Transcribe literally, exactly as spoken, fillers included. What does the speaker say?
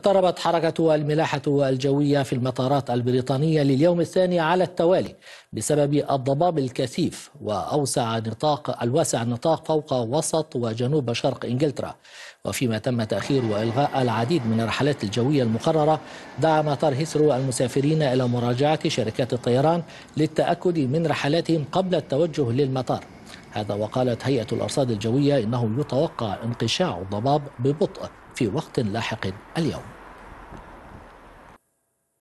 اقتربت حركة الملاحة الجوية في المطارات البريطانية لليوم الثاني على التوالي بسبب الضباب الكثيف وأوسع نطاق الواسع النطاق فوق وسط وجنوب شرق إنجلترا. وفيما تم تأخير وإلغاء العديد من الرحلات الجوية المقررة، دعا مطار هيثرو المسافرين إلى مراجعة شركات الطيران للتأكد من رحلاتهم قبل التوجه للمطار. هذا وقالت هيئة الأرصاد الجوية إنه يتوقع انقشاع الضباب ببطء في وقت لاحق اليوم.